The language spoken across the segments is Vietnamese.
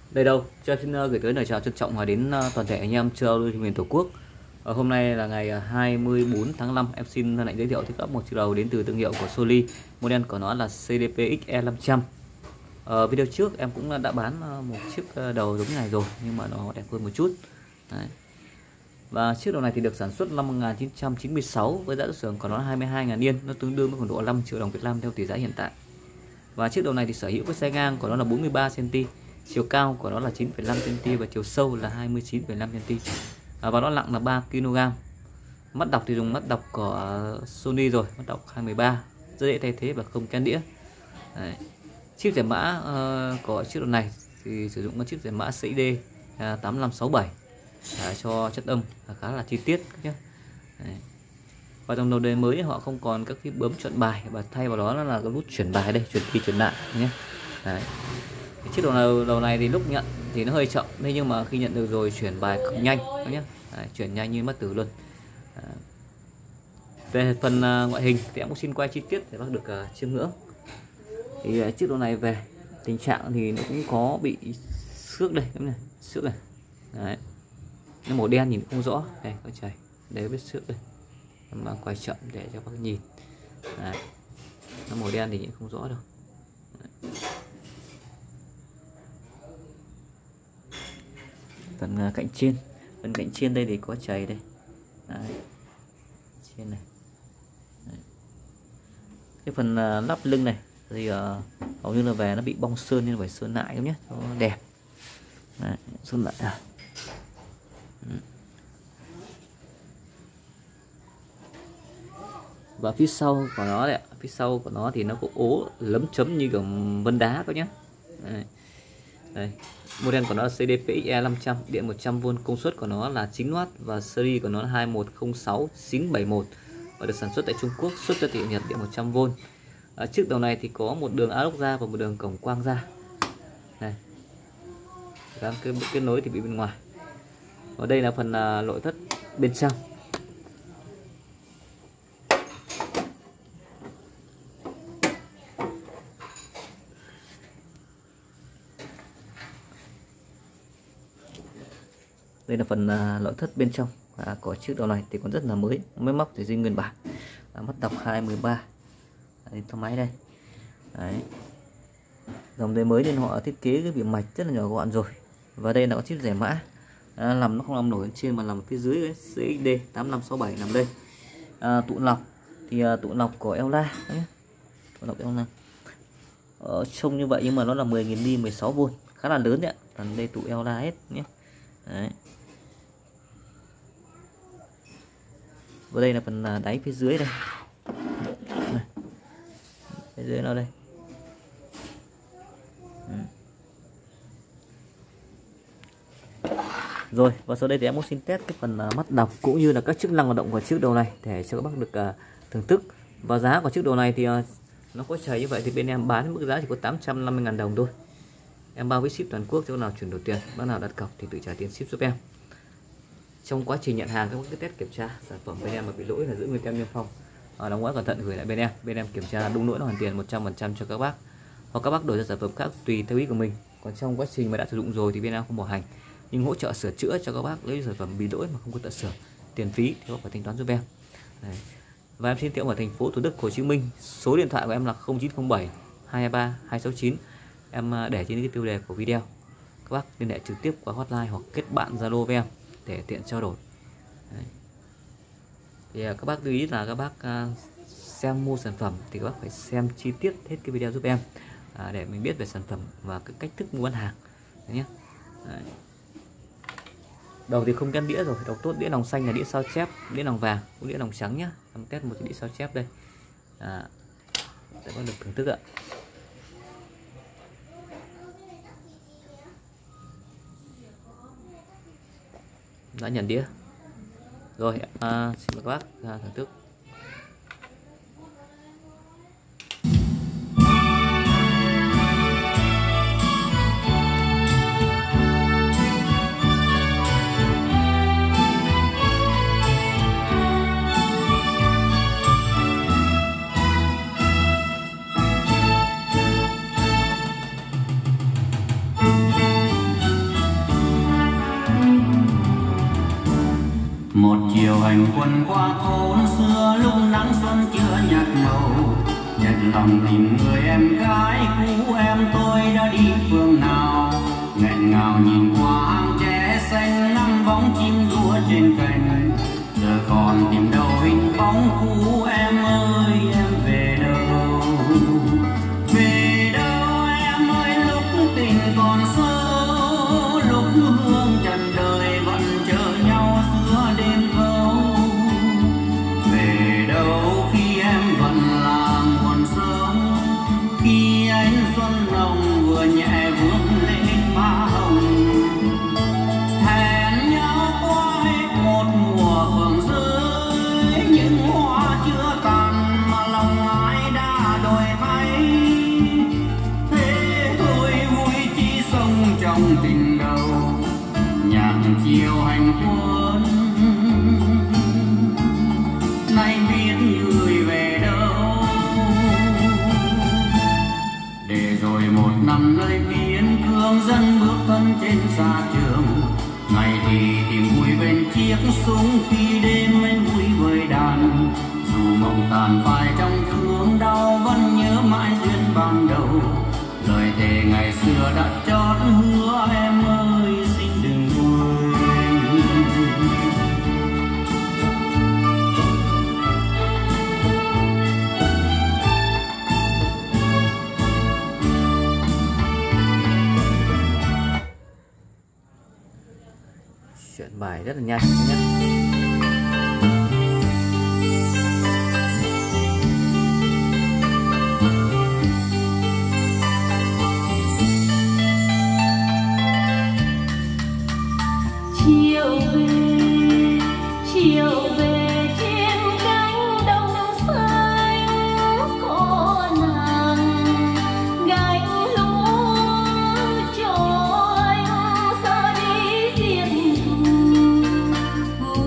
Đây đâu, cho xin gửi tới lời chào trân trọng đến toàn thể anh em chơi lưu miền Tổ quốc. Hôm nay là ngày 24 tháng 5, em xin hân hạnh giới thiệu thiết một chiếc đầu đến từ thương hiệu của Soli. Model của nó là CDP XE500. Video trước em cũng đã bán một chiếc đầu giống này rồi, nhưng mà nó đẹp hơn một chút. Đấy. Và chiếc đầu này thì được sản xuất năm 1996 với giá xuất xưởng của nó là 22.000 yên, nó tương đương với khoảng độ 5 triệu đồng Việt Nam theo tỷ giá hiện tại. Và chiếc đầu này thì sở hữu với size ngang của nó là 43 cm, chiều cao của nó là 9,5 cm và chiều sâu là 29,5 cm. Và nó nặng là 3 kg. Mắt đọc thì dùng mắt đọc của Sony rồi, mắt đọc 213, rất dễ thay thế và không kén đĩa. Đấy. Chip giải mã của chiếc đầu này thì sử dụng chip giải mã CID 8567 cho chất âm khá là chi tiết nhé. Đấy. Và trong đầu đời mới họ không còn các phím bấm chọn bài, và thay vào đó là cái nút chuyển bài đây, chuyển đi chuyển lại nhé. Đấy. Chiếc đầu này thì lúc nhận thì nó hơi chậm, thế nhưng mà khi nhận được rồi chuyển bài cực nhanh nhé. Đấy, chuyển nhanh như mất tử luôn. Về phần ngoại hình thì em cũng xin quay chi tiết để bác được chiêm ngưỡng. Thì chiếc đầu này về tình trạng thì nó cũng có bị xước đây, này, xước này. Đấy. Nó màu đen nhìn không rõ, đây có chảy, đấy vết xước đây. Em quay chậm để cho bác nhìn. Đấy. Nó màu đen thì nhìn không rõ đâu. Đấy. Phần cạnh trên đây thì có chày đây. Đấy. Trên này. Đấy. Cái phần lắp lưng này thì hầu như là về nó bị bong sơn nên phải sơn lại nhé, cho nó đẹp. Đấy, sơn lại à. Và phía sau của nó đấy, phía sau của nó thì nó có ố lấm chấm như kiểu vân đá các nhé. Đây. Đây. Model của nó là CDPXE 500, điện 100V, công suất của nó là 9W và series của nó là 2106971 và được sản xuất tại Trung Quốc, xuất cho thị trường Nhật, điện 100V. Chiếc đầu này thì có một đường inox ra và một đường cổng quang ra. Này. Cái kết nối thì bị bên ngoài. Ở đây là phần nội thất bên trong. Đây là phần nội thất bên trong của chiếc đầu này thì còn rất là mới móc thì zin nguyên bản. Mắt đọc 213. Đây, thông máy đây. Đấy. Dòng đời mới nên họ thiết kế cái viền mạch rất là nhỏ gọn rồi. Và đây là có chip giải mã. Nó không nằm nổi bên trên mà nằm phía dưới cái CXD 8567 nằm đây. Tụ lọc thì tụ lọc của Ella nhé. Tụ lọc Ella. Trông như vậy nhưng mà nó là 10.000 đi 16V, khá là lớn đấy ạ. Còn đây tụ Ella hết nhé. Đấy. Và đây là phần đáy phía dưới đây. Này. Phía dưới nó đây. Rồi, và sau đây thì em muốn xin test cái phần mắt đọc cũng như là các chức năng hoạt động của chiếc đầu này để cho các bác được thưởng thức. Và giá của chiếc đầu này thì nó có chảy như vậy thì bên em bán mức giá chỉ có 850.000 đồng thôi. Em bao với ship toàn quốc, chỗ nào chuyển đổi tiền, bác nào đặt cọc thì tự trả tiền ship giúp em. Trong quá trình nhận hàng các bác cứ test kiểm tra sản phẩm bên em mà bị lỗi là giữ nguyên tem niêm phong, đóng gói cẩn thận gửi lại bên em kiểm tra đúng lỗi là hoàn tiền 100% cho các bác, hoặc các bác đổi ra sản phẩm khác tùy theo ý của mình. Còn trong quá trình mà đã sử dụng rồi thì bên em không bảo hành, nhưng hỗ trợ sửa chữa cho các bác lấy sản phẩm bị lỗi mà không có tận sửa, tiền phí thì bác phải thanh toán giúp em. Đấy. Và em xin tiệm ở thành phố Thủ Đức, Hồ Chí Minh. Số điện thoại của em là 0907 223 269. Em để trên cái tiêu đề của video. Các bác liên hệ trực tiếp qua hotline hoặc kết bạn Zalo với em để tiện trao đổi. Đấy. Thì các bác lưu ý là các bác xem mua sản phẩm thì các bác phải xem chi tiết hết cái video giúp em để mình biết về sản phẩm và cái cách thức mua bán hàng. Đấy nhé. Đấy. Đầu thì không kén đĩa rồi, đầu tốt, đĩa lòng xanh là đĩa sao chép, đĩa lòng vàng cũng đĩa lòng trắng nhá. Em test một cái đĩa sao chép đây. Để có được thưởng thức ạ. Đã nhận đĩa rồi. Xin mời các bác thưởng thức. hành quân qua thôn xưa lúc nắng xuân chưa nhạt màu, nhặt lòng tìm người em gái cũ em tôi đã đi phương nào. Nghẹn ngào nhìn qua hàng tre xanh ngắm bóng chim đua trên cành, giờ còn tìm đâu hình bóng cũ em ơi em về đâu. Về đâu em ơi lúc tình còn sâu, lúc hương trần đời vẫn chờ nhau giữa đêm thâu. Về đâu khi em vẫn là nguồn sống, khi ánh xuân nồng vừa nhẹ vương lên má hồng. Hẹn nhau qua hết một mùa phường rơi, những hoa chưa tàn mà lòng ai đã đổi thay. Thế thôi vui chi sống trong tình đầu, nhạc chiều hành quân nay biết người về đâu. Để rồi một năm nơi biên cương dân bước thân trên xa trường, ngày thì tìm vui bên chiếc súng, khi đêm anh vui với đàn. Dù mộng tàn phai trong thương đau vẫn nhớ mãi duyên ban đầu, lời thề ngày xưa đã chót hứa em ơi xin đừng quên. Chuyển bài rất là nhanh nhé. Chiều về trên cánh đồng xanh có nàng gánh lúa cho anh xa đi riêng.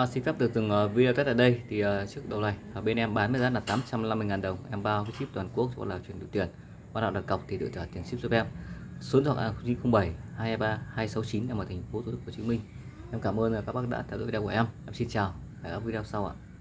xin phép được dừng video test ở đây. Thì chiếc đầu này bên em bán với giá là 850.000 đồng, em bao cái ship toàn quốc cho là chuyển đổi tiền, bắt đầu đặt cọc thì được trả tiền ship giúp em. Số điện thoại 0907 223 269 em ở thành phố Thủ Đức, Hồ Chí Minh. Em cảm ơn các bác đã theo dõi video của em. Em xin chào, hẹn gặp video sau ạ.